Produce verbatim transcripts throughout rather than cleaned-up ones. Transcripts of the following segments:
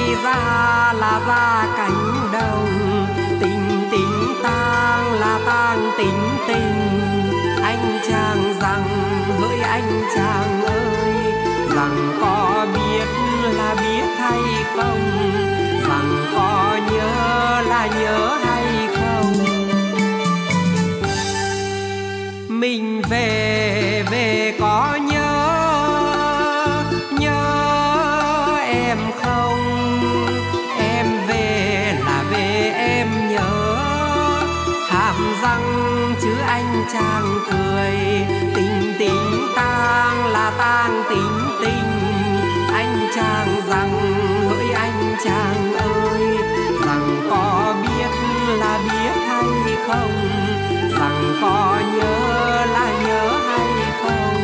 ra là ra cánh đồng, tình tình tang là tang tình tình. Anh chàng rằng hỡi anh chàng ơi, rằng có biết là biết hay không, rằng có nhớ là nhớ hay không. Mình về về có nhớ nhớ em không, em về là về em nhớ. Hàm răng chứ anh chàng cười, tình tình tang là tang tình tình. Anh chàng rằng hỡi anh chàng ơi, rằng có biết là biết hay không, rằng có nhớ là nhớ hay không.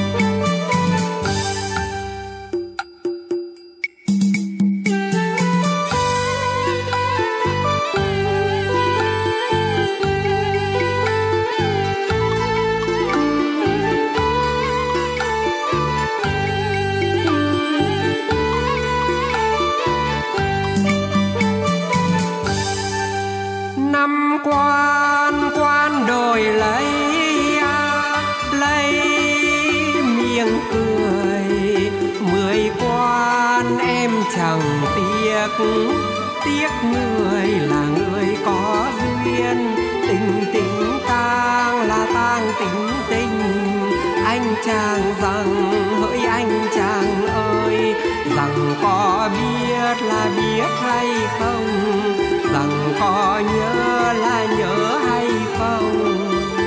Năm quan quan đổi lấy à, lấy miệng cười. Mười quan em chẳng tiếc, tiếc người là người có duyên. Tình tình tang là tang tình tình. Anh chàng rằng hỡi anh chàng ơi, rằng có biết là biết hay không, rằng có nhớ là nhớ hay không.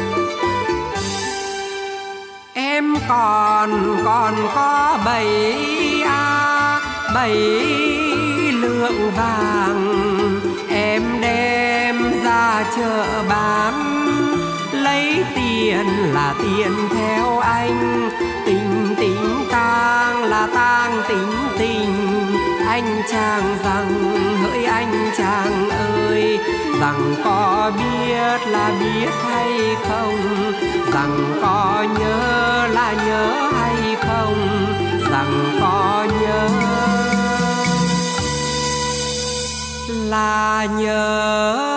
Em còn còn có bảy a bảy lượng vàng, em đem ra chợ bán, lấy tiền là tiền theo anh. Tình tình tang là tang tình tình. Anh chàng rằng hỡi anh chàng ơi, rằng có biết là biết hay không, rằng có nhớ là nhớ hay không, rằng có nhớ là nhớ.